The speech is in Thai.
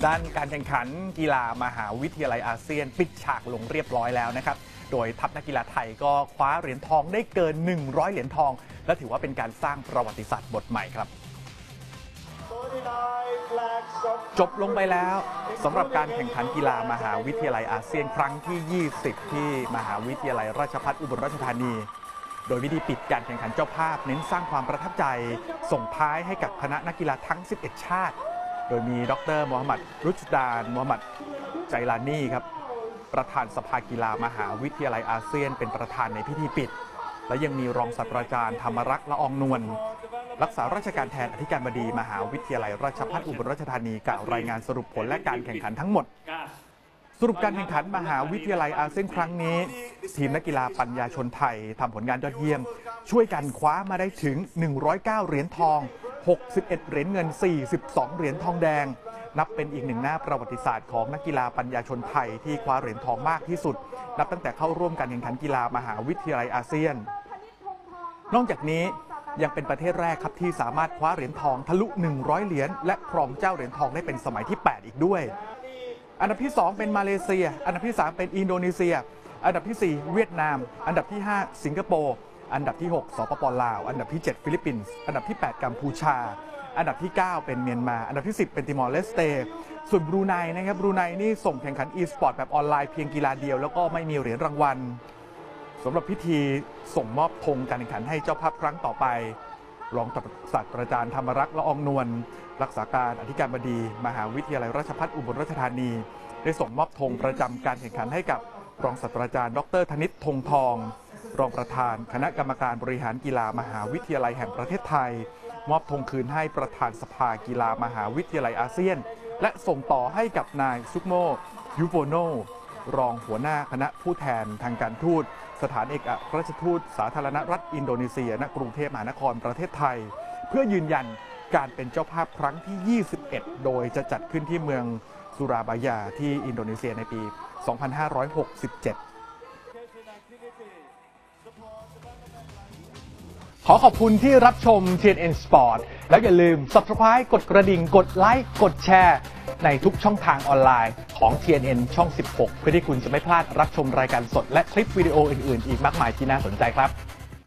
ด้านการแข่งขันกีฬามหาวิทยาลัยอาเซียนปิดฉากลงเรียบร้อยแล้วนะครับโดยทัพนักกีฬาไทยก็คว้าเหรียญทองได้เกิน100เหรียญทองและถือว่าเป็นการสร้างประวัติศาสตร์บทใหม่ครับจบลงไปแล้วสำหรับการแข่งขันกีฬามหาวิทยาลัยอาเซียนครั้งที่ 20 ที่มหาวิทยาลัยราชภัฏอุบลราชธานีโดยวิธีปิดการแข่งขันเจ้าภาพเน้นสร้างความประทับใจส่งท้ายให้กับคณะนักกีฬาทั้ง 11 ชาติโดยมีดร.มูฮัมหมัด รุชดานมูฮัมหมัด ไจลานีครับประธานสภากีฬามหาวิทยาลัยอาเซียนเป็นประธานในพิธีปิดและยังมีรองศาสตราจารย์ธรรมรักษ์ ละอองนวลรักษาราชการแทนอธิการบดีมหาวิทยาลัยราชภัฏอุบลราชธานีกล่าวรายงานสรุปผลและการแข่งขันทั้งหมดสรุปการแข่งขันมหาวิทยาลัยอาเซียนครั้งนี้ทีมนักกีฬาปัญญาชนไทยทำผลงานยอดเยี่ยมช่วยกันคว้ามาได้ถึง109เหรียญทอง61เหรียญเงิน42เหรียญทองแดงนับเป็นอีกหนึ่งหน้าประวัติศาสตร์ของนักกีฬาปัญญาชนไทยที่คว้าเหรียญทองมากที่สุดนับตั้งแต่เข้าร่วมการแข่งขันกีฬามหาวิทยาลัยอาเซียนนอกจากนี้ยังเป็นประเทศแรกครับที่สามารถคว้าเหรียญทองทะลุ100เหรียญและครองเจ้าเหรียญทองได้เป็นสมัยที่8อีกด้วยอันดับที่2เป็นมาเลเซียอันดับที่3เป็นอินโดนีเซียอันดับที่4เวียดนามอันดับที่5สิงคโปร์อันดับที่6สปป.ลาวอันดับที่7ฟิลิปปินส์อันดับที่8กัมพูชาอันดับที่9เป็นเมียนมาอันดับที่10เป็นติมอร์เลสเตส่วนบรูไนนะครับบรูไนนี่ส่งแข่งขัน e-sport แบบออนไลน์เพียงกีฬาเดียวแล้วก็ไม่มีเหรียญรางวัลสำหรับพิธีส่งมอบธงการแข่งขันให้เจ้าภาพครั้งต่อไปรองศาสตราจารย์ธรรมรักษ์ ละอองนวลรักษาการอธิการบดีมหาวิทยาลัยราชภัฏอุบลราชธานีได้ส่งมอบธงประจำการแข่งขันให้กับรองศาสตราจารย์ดร.ธนิต ธงทองรองประธานคณะกรรมการบริหารกีฬามหาวิทยาลัยแห่งประเทศไทยมอบธงคืนให้ประธานสภากีฬามหาวิทยาลัยอาเซียนและส่งต่อให้กับนายซุกโม ยูโฟโนรองหัวหน้าคณะผู้แทนทางการทูตสถานเอกอัครราชทูตสาธารณรัฐอินโดนีเซียณกรุงเทพมหานครประเทศไทยเพื่อยืนยันการเป็นเจ้าภาพครั้งที่ 21 โดยจะจัดขึ้นที่เมืองสุราบายาที่อินโดนีเซียในปี 2567 ขอขอบคุณที่รับชม TNN Sport แล้วอย่าลืม Subscribe กดกระดิ่งกดไลค์กดแชร์ในทุกช่องทางออนไลน์ของ TNN ช่อง 16 เพื่อที่คุณจะไม่พลาดรับชมรายการสดและคลิปวิดีโออื่นๆอีกมากมายที่น่าสนใจครับ